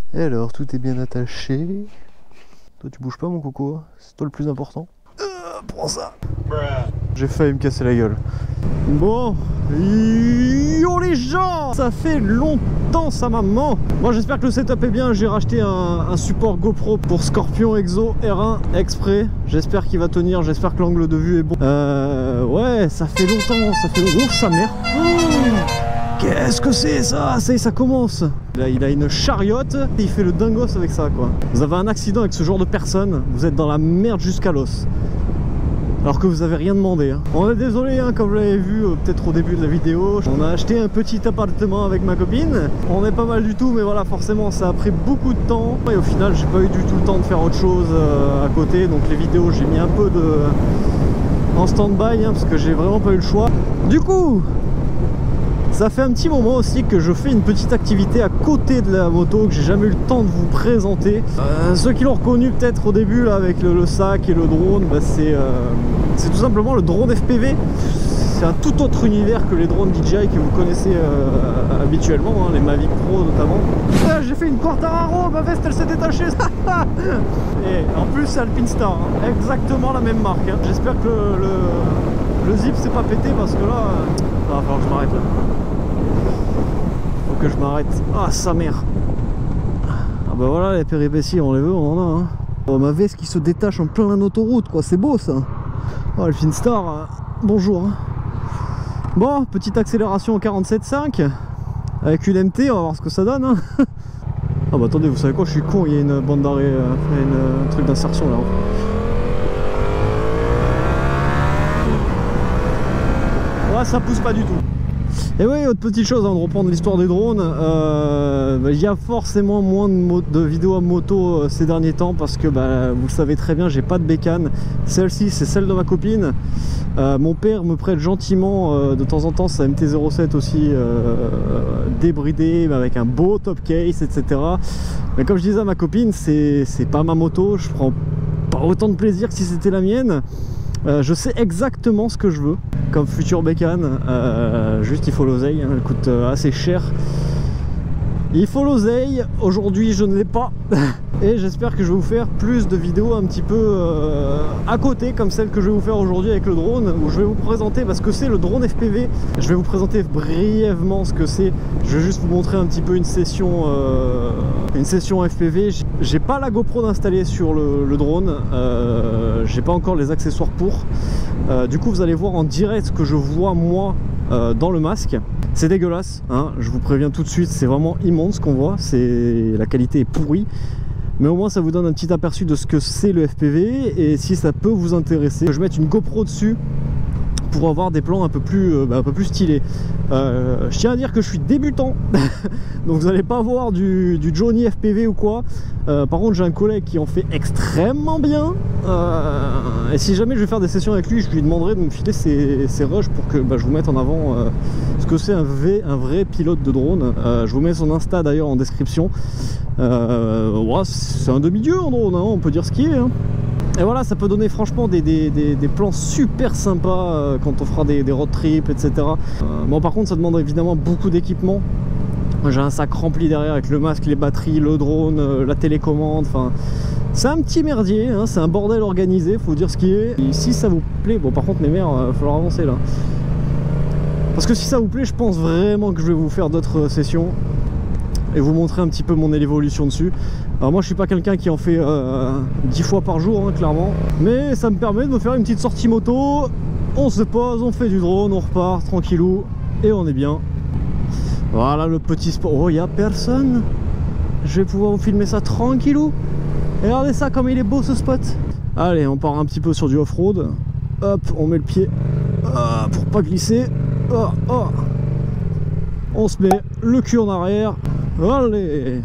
Et alors, tout est bien attaché. Toi, tu bouges pas, mon coco. C'est toi le plus important. Prends ça. J'ai failli me casser la gueule. Bon, yo les gens, ça fait longtemps, ça maman. Moi j'espère que le setup est bien. J'ai racheté un support GoPro pour Scorpion Exo R1 exprès. J'espère qu'il va tenir, j'espère que l'angle de vue est bon. Ouais, ça fait longtemps, ça fait longtemps. Oh sa mère. Qu'est-ce que c'est ça? Ça commence. Là, il a une chariote et il fait le dingos avec ça quoi. Vous avez un accident avec ce genre de personne, vous êtes dans la merde jusqu'à l'os. Alors que vous avez rien demandé hein. On est désolé hein, comme vous l'avez vu peut-être au début de la vidéo. On a acheté un petit appartement avec ma copine. On est pas mal du tout mais voilà forcément ça a pris beaucoup de temps. Et au final j'ai pas eu du tout le temps de faire autre chose à côté. Donc les vidéos j'ai mis un peu en stand-by hein, parce que j'ai vraiment pas eu le choix. Du coup ça fait un petit moment aussi que je fais une petite activité à côté de la moto que j'ai jamais eu le temps de vous présenter. Ceux qui l'ont reconnu peut-être au début là, avec le sac et le drone, bah, c'est tout simplement le drone FPV. C'est un tout autre univers que les drones DJI que vous connaissez habituellement, hein, les Mavic Pro notamment. J'ai fait une Quartararo, ma veste elle s'est détachée. Et en plus c'est Alpinestar, hein, exactement la même marque. Hein. J'espère que le zip s'est pas pété parce que là, il va falloir que je m'arrête là. Que je m'arrête. Ah sa mère. Ah bah voilà les péripéties on les veut, on en a hein. Oh, ma veste qui se détache en plein autoroute quoi, c'est beau ça. Oh Alpinestar, bonjour hein. Bon, petite accélération en 47.5 avec une MT, on va voir ce que ça donne hein. Ah bah attendez, vous savez quoi, je suis con, il y a une bande d'arrêt, un truc d'insertion là. Ouais ça pousse pas du tout. Et oui, autre petite chose avant de reprendre l'histoire des drones, il y a forcément moins de vidéos à moto ces derniers temps parce que vous le savez très bien, j'ai pas de bécane. Celle-ci c'est celle de ma copine. Mon père me prête gentiment de temps en temps sa MT-07 aussi débridée avec un beau top case etc. Mais comme je disais à ma copine, c'est pas ma moto, je prends pas autant de plaisir que si c'était la mienne. Je sais exactement ce que je veux comme future bécane, juste il faut l'oseille, hein, elle coûte assez cher. Il faut l'oseille, aujourd'hui je ne l'ai pas et j'espère que je vais vous faire plus de vidéos un petit peu à côté comme celle que je vais vous faire aujourd'hui avec le drone, où je vais vous présenter ce que c'est le drone FPV. Je vais vous présenter brièvement ce que c'est, je vais juste vous montrer un petit peu une session FPV. J'ai pas la GoPro d'installer sur le drone, j'ai pas encore les accessoires pour. Du coup vous allez voir en direct ce que je vois moi dans le masque. C'est dégueulasse, hein, je vous préviens tout de suite, c'est vraiment immonde ce qu'on voit, la qualité est pourrie. Mais au moins ça vous donne un petit aperçu de ce que c'est le FPV et si ça peut vous intéresser. Je vais mettre une GoPro dessus pour avoir des plans un peu plus stylés. Je tiens à dire que je suis débutant donc vous n'allez pas voir du Johnny FPV ou quoi. Par contre j'ai un collègue qui en fait extrêmement bien et si jamais je vais faire des sessions avec lui, je lui demanderai de me filer ses rushs pour que je vous mette en avant ce que c'est un vrai pilote de drone. Je vous mets son Insta d'ailleurs en description. Ouais, c'est un demi-dieu en drone, hein, on peut dire ce qui est hein. Et voilà, ça peut donner franchement des plans super sympas quand on fera des road trips, etc. Bon, par contre, ça demande évidemment beaucoup d'équipement. J'ai un sac rempli derrière avec le masque, les batteries, le drone, la télécommande. Enfin, c'est un petit merdier, hein, c'est un bordel organisé, faut dire ce qui est. Et si ça vous plaît, bon, par contre, mes mères, il va falloir avancer là. Parce que si ça vous plaît, je pense vraiment que je vais vous faire d'autres sessions et vous montrer un petit peu mon évolution dessus. Alors moi je suis pas quelqu'un qui en fait 10 fois par jour hein, clairement, mais ça me permet de me faire une petite sortie moto, on se pose, on fait du drone, on repart tranquillou et on est bien. Voilà le petit spot. Oh, il n'y a personne, je vais pouvoir vous filmer ça tranquillou. Et regardez ça comme il est beau ce spot. Allez, on part un petit peu sur du off-road. Hop, on met le pied pour pas glisser. On se met le cul en arrière. Allez,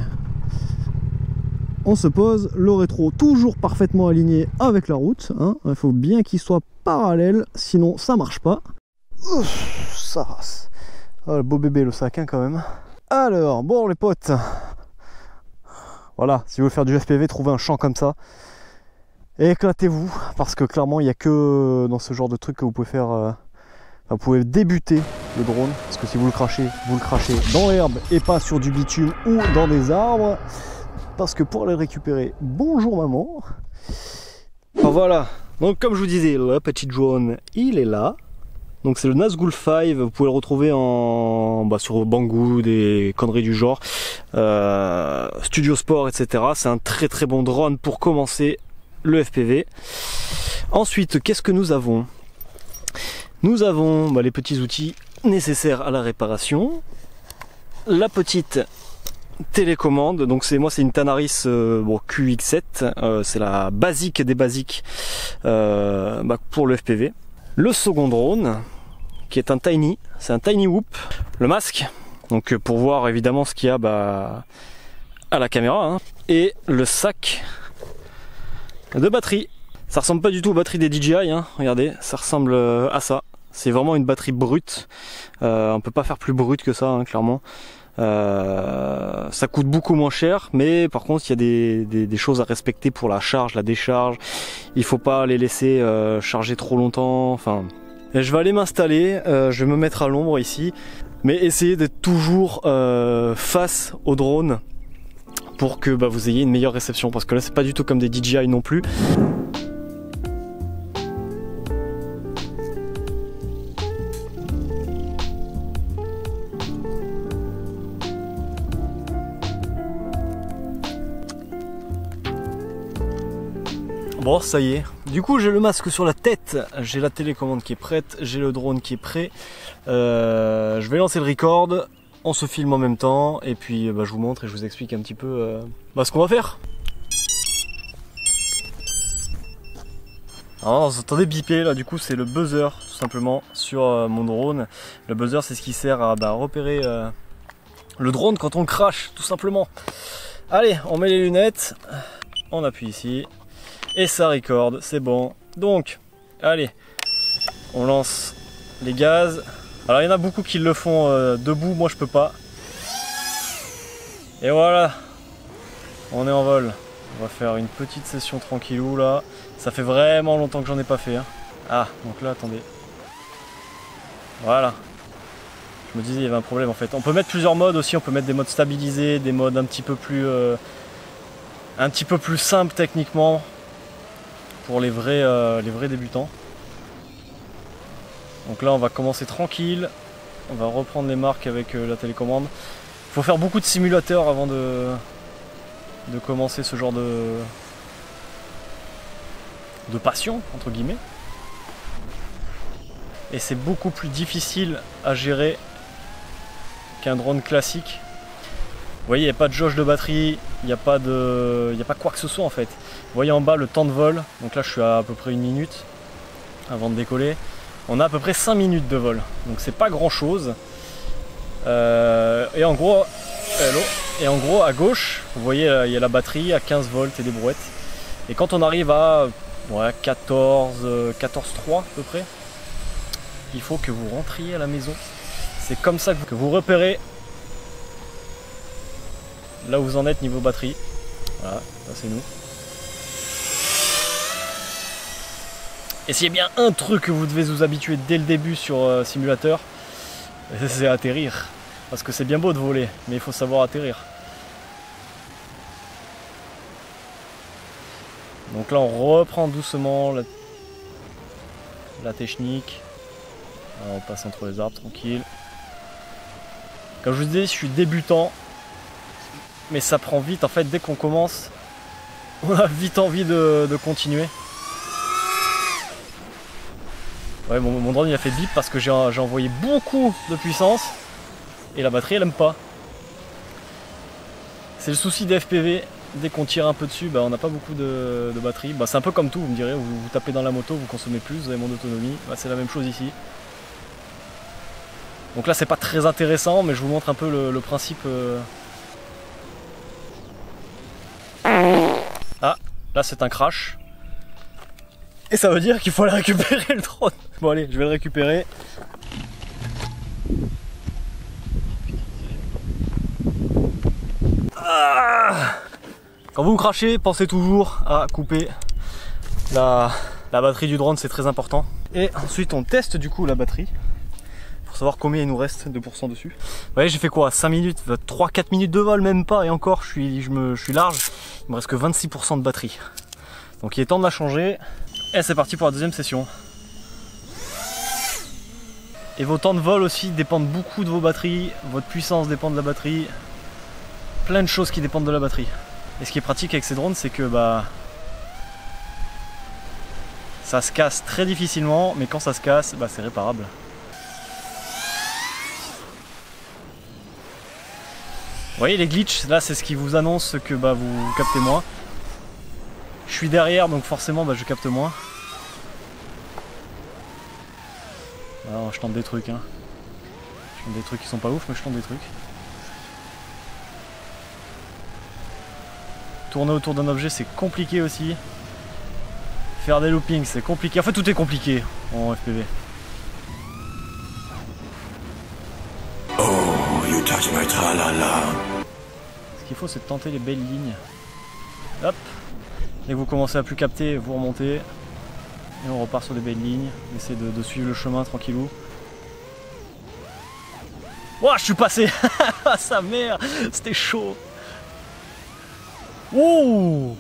on se pose, le rétro toujours parfaitement aligné avec la route, hein. Il faut bien qu'il soit parallèle, sinon ça marche pas. Ouf, ça rase. Oh, le beau bébé le sac hein, quand même. Alors, bon les potes, voilà, si vous voulez faire du FPV, trouvez un champ comme ça. Et éclatez-vous, parce que clairement il n'y a que dans ce genre de truc que vous pouvez faire... vous pouvez débuter le drone, parce que si vous le crachez dans l'herbe et pas sur du bitume ou dans des arbres, parce que pour aller le récupérer, bonjour maman. Voilà, donc comme je vous disais, le petit drone, il est là. Donc c'est le Nazgul 5, vous pouvez le retrouver sur Banggood et conneries du genre, Studio Sport, etc. C'est un très très bon drone pour commencer le FPV. Ensuite, qu'est-ce que nous avons? Nous avons les petits outils nécessaires à la réparation, la petite télécommande, donc c'est une Tanaris QX7, c'est la basique des basiques pour le FPV. Le second drone, qui est un Tiny, c'est un Tiny Whoop. Le masque, donc pour voir évidemment ce qu'il y a à la caméra, hein. Et le sac de batterie. Ça ressemble pas du tout aux batteries des DJI, hein. Regardez, ça ressemble à ça. C'est vraiment une batterie brute. On peut pas faire plus brute que ça, hein, clairement. Ça coûte beaucoup moins cher, mais par contre il y a des choses à respecter pour la charge, la décharge. Il faut pas les laisser charger trop longtemps. Enfin, je vais aller m'installer, je vais me mettre à l'ombre ici, mais essayez d'être toujours face au drone pour que vous ayez une meilleure réception, parce que là c'est pas du tout comme des DJI non plus. Bon, ça y est. Du coup, j'ai le masque sur la tête, j'ai la télécommande qui est prête, j'ai le drone qui est prêt. Je vais lancer le record, on se filme en même temps, et puis je vous montre et je vous explique un petit peu ce qu'on va faire. Alors, vous entendez biper là, du coup, c'est le buzzer tout simplement sur mon drone. Le buzzer, c'est ce qui sert à repérer le drone quand on crache, tout simplement. Allez, on met les lunettes, on appuie ici. Et ça record, c'est bon. Donc, allez, on lance les gaz. Alors il y en a beaucoup qui le font debout, moi je peux pas. Et voilà, on est en vol. On va faire une petite session tranquillou là. Ça fait vraiment longtemps que j'en ai pas fait, hein. Ah, donc là, attendez. Voilà. Je me disais il y avait un problème en fait. On peut mettre plusieurs modes aussi, on peut mettre des modes stabilisés, des modes un petit peu plus simples techniquement. Pour les vrais débutants. Donc là on va commencer tranquille, on va reprendre les marques avec la télécommande. Il faut faire beaucoup de simulateurs avant de commencer ce genre de passion entre guillemets. Et c'est beaucoup plus difficile à gérer qu'un drone classique. Vous voyez, il n'y a pas de jauge de batterie, il n'y a pas quoi que ce soit en fait. Vous voyez en bas le temps de vol, donc là je suis à peu près 1 minute avant de décoller. On a à peu près 5 minutes de vol, donc c'est pas grand chose. Et en gros à gauche, vous voyez il y a la batterie à 15 volts et des brouettes. Et quand on arrive à 14,3 à peu près, il faut que vous rentriez à la maison. C'est comme ça que vous repérez là où vous en êtes niveau batterie. Voilà, ça c'est nous. Et s'il y a bien un truc que vous devez vous habituer dès le début sur simulateur, c'est atterrir. Parce que c'est bien beau de voler, mais il faut savoir atterrir. Donc là on reprend doucement la technique. Alors, on passe entre les arbres tranquille. Comme je vous disais, je suis débutant. Mais ça prend vite, en fait, dès qu'on commence, on a vite envie de continuer. Ouais, mon drone il a fait bip parce que j'ai envoyé beaucoup de puissance et la batterie elle aime pas. C'est le souci des FPV, dès qu'on tire un peu dessus, on n'a pas beaucoup de batterie. C'est un peu comme tout, vous me direz, vous tapez dans la moto, vous consommez plus, vous avez moins d'autonomie. C'est la même chose ici. Donc là c'est pas très intéressant, mais je vous montre un peu le principe. Ah, là c'est un crash. Et ça veut dire qu'il faut aller récupérer le drone. Bon allez, je vais le récupérer. Ah, quand vous crachez, pensez toujours à couper la batterie du drone, c'est très important. Et ensuite on teste du coup la batterie. pour savoir combien il nous reste de pourcents dessus. Vous voyez, j'ai fait quoi, 5 minutes, 3-4 minutes de vol, même pas, et encore, je suis large. Il me reste que 26% de batterie. Donc il est temps de la changer. Et c'est parti pour la deuxième session. Et vos temps de vol aussi dépendent beaucoup de vos batteries, votre puissance dépend de la batterie, plein de choses qui dépendent de la batterie. Et ce qui est pratique avec ces drones, c'est que ça se casse très difficilement, mais quand ça se casse, c'est réparable. Vous voyez les glitches, là c'est ce qui vous annonce que vous captez moins. Je suis derrière, donc forcément je capte moins. Alors, je tente des trucs, hein. Je tente des trucs qui sont pas ouf, mais je tente des trucs. Tourner autour d'un objet, c'est compliqué aussi. Faire des loopings, c'est compliqué. En fait, tout est compliqué en FPV. Oh, you touch my tra-la-la. Ce qu'il faut, c'est de tenter les belles lignes. Hop. Dès que vous commencez à plus capter, vous remontez. Et on repart sur des belles lignes. On essaie de suivre le chemin tranquillou. Ouah, je suis passé. Sa mère, c'était chaud. Ouh.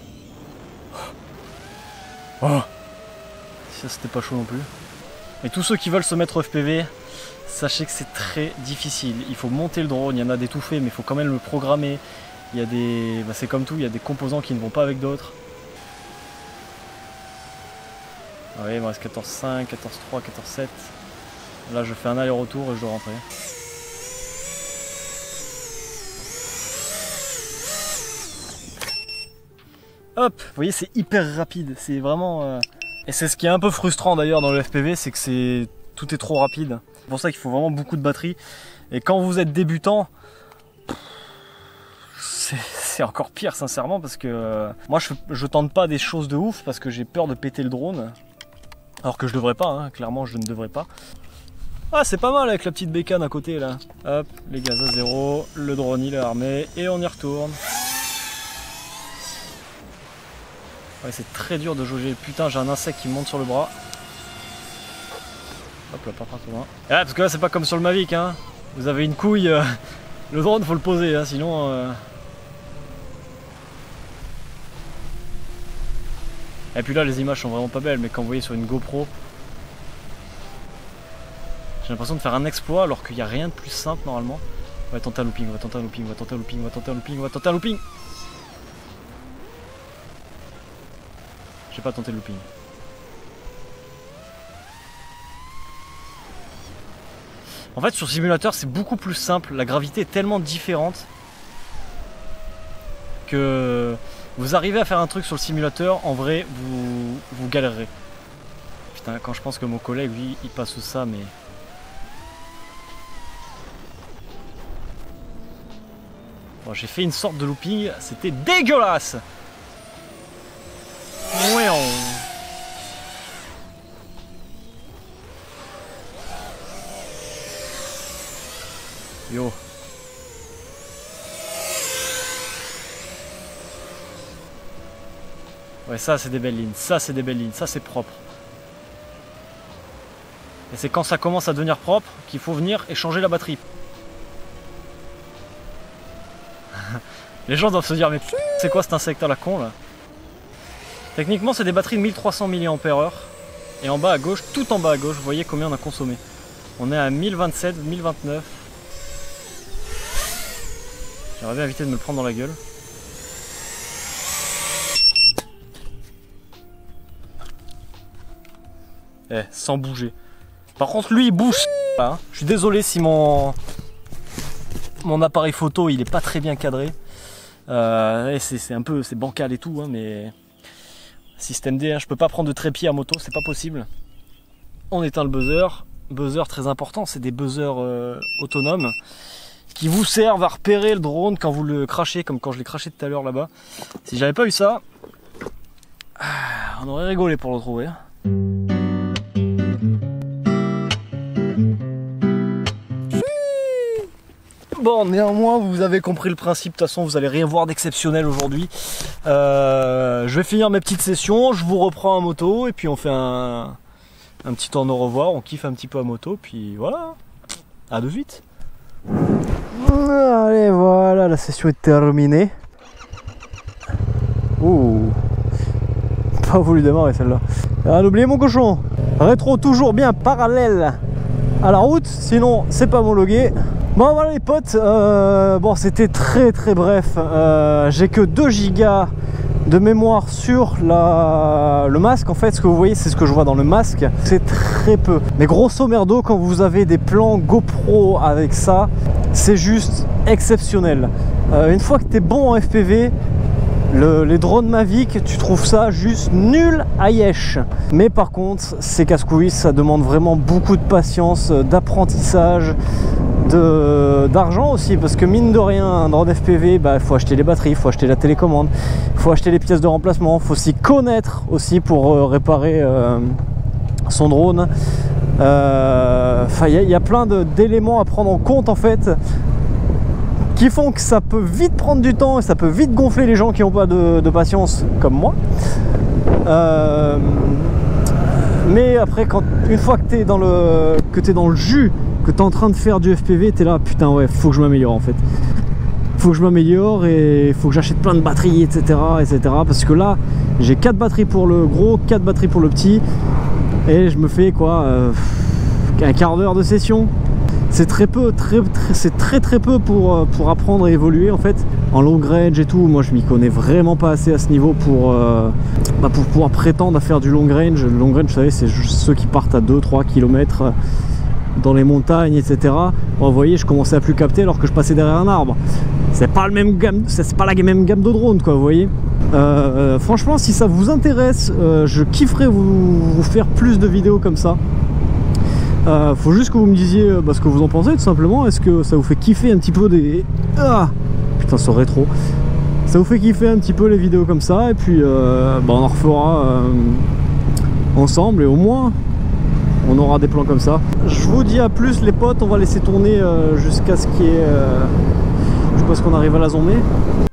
Oh. Ça, c'était pas chaud non plus. Et tous ceux qui veulent se mettre au FPV, sachez que c'est très difficile. Il faut monter le drone, il y en a des tout faits, mais il faut quand même le programmer. Il y a des, c'est comme tout, il y a des composants qui ne vont pas avec d'autres. Ah oui, il me reste 14.5, 14.3, 14.7. Là, je fais un aller-retour et je dois rentrer. Hop, vous voyez, c'est hyper rapide. C'est vraiment... Et c'est ce qui est un peu frustrant d'ailleurs dans le FPV, c'est que tout est trop rapide. C'est pour ça qu'il faut vraiment beaucoup de batterie. Et quand vous êtes débutant, c'est encore pire sincèrement, parce que moi je tente pas des choses de ouf parce que j'ai peur de péter le drone. Alors que je devrais pas, hein, clairement je ne devrais pas. Ah, c'est pas mal avec la petite bécane à côté là. Hop, les gaz à zéro, le drone il est armé et on y retourne. Ouais, c'est très dur de jauger. Putain, j'ai un insecte qui me monte sur le bras. Hop là, pas trop loin. Ah, parce que là c'est pas comme sur le Mavic, hein. Vous avez une couille, le drone faut le poser, hein, sinon... Et puis là les images sont vraiment pas belles, mais quand vous voyez sur une GoPro, j'ai l'impression de faire un exploit alors qu'il n'y a rien de plus simple normalement. On va tenter un looping, on va tenter un looping, on va tenter un looping, on va tenter un looping, on va tenter un looping. J'ai pas tenté le looping. En fait sur simulateur c'est beaucoup plus simple, la gravité est tellement différente que vous arrivez à faire un truc sur le simulateur, en vrai vous galérerez. Putain, quand je pense que mon collègue lui il passe ça, mais... Bon, j'ai fait une sorte de looping, c'était dégueulasse. Ouais, Yo. Ouais, ça c'est des belles lignes, ça c'est des belles lignes, ça c'est propre. Et c'est quand ça commence à devenir propre qu'il faut venir et changer la batterie. Les gens doivent se dire, mais c'est quoi cet insecte à la con là? Techniquement c'est des batteries de 1300 mAh. Et en bas à gauche, tout en bas à gauche, vous voyez combien on a consommé. On est à 1027, 1029. J'aurais bien évité de me le prendre dans la gueule. Eh, sans bouger. Par contre lui il bouge. Hein. Je suis désolé si mon appareil photo il est pas très bien cadré. C'est un peu, c'est bancal et tout, hein, mais système D, hein, je peux pas prendre de trépied à moto, c'est pas possible. On éteint le buzzer. Buzzer très important, c'est des buzzers autonomes qui vous servent à repérer le drone quand vous le crachez, comme quand je l'ai craché tout à l'heure là-bas. Si j'avais pas eu ça, on aurait rigolé pour le retrouver. Bon, néanmoins, vous avez compris le principe. De toute façon, vous allez rien voir d'exceptionnel aujourd'hui. Je vais finir mes petites sessions. Je vous reprends à moto et puis on fait un petit tour au revoir. On kiffe un petit peu à moto. Puis voilà. À de suite. Allez, voilà, la session est terminée. Ouh, pas voulu démarrer celle-là. Ah, n'oubliez mon cochon. Rétro toujours bien parallèle à la route, sinon c'est pas homologué. Bon voilà les potes, bon c'était très bref. J'ai que 2 gigas de mémoire sur le masque. En fait, ce que vous voyez, c'est ce que je vois dans le masque. C'est très peu. Mais grosso merdo, quand vous avez des plans GoPro avec ça, c'est juste exceptionnel. Une fois que tu es bon en FPV, les drones Mavic, tu trouves ça juste nul à yesh. Mais par contre, c'est casse-couille, ça demande vraiment beaucoup de patience, d'apprentissage, d'argent aussi, parce que mine de rien, un drone FPV, il faut acheter les batteries, il faut acheter la télécommande, il faut acheter les pièces de remplacement, il faut s'y connaître aussi pour réparer son drone. Il y a plein d'éléments à prendre en compte en fait, qui font que ça peut vite prendre du temps et ça peut vite gonfler les gens qui n'ont pas de patience comme moi. Mais après, une fois que tu es dans le jus, que tu es en train de faire du FPV, tu es là, putain ouais, faut que je m'améliore en fait. Faut que je m'améliore et faut que j'achète plein de batteries, etc. Parce que là, j'ai 4 batteries pour le gros, 4 batteries pour le petit. Et je me fais quoi, un quart d'heure de session. C'est très peu, c'est très peu pour apprendre et évoluer en fait. En long range et tout, moi je m'y connais vraiment pas assez à ce niveau pour pouvoir prétendre à faire du long range. Le long range, vous savez, c'est juste ceux qui partent à 2-3 km dans les montagnes, etc. Bon, vous voyez, je commençais à plus capter alors que je passais derrière un arbre. C'est pas la même gamme de drones, quoi, vous voyez. Franchement, si ça vous intéresse, je kifferais vous faire plus de vidéos comme ça. Faut juste que vous me disiez ce que vous en pensez tout simplement. Est-ce que ça vous fait kiffer un petit peu des... Ah putain, ce rétro. Ça vous fait kiffer un petit peu les vidéos comme ça. Et puis on en refera ensemble et au moins on aura des plans comme ça. Je vous dis à plus les potes. On va laisser tourner jusqu'à ce qu'il y ait... jusqu'à ce qu'on arrive à la zombie.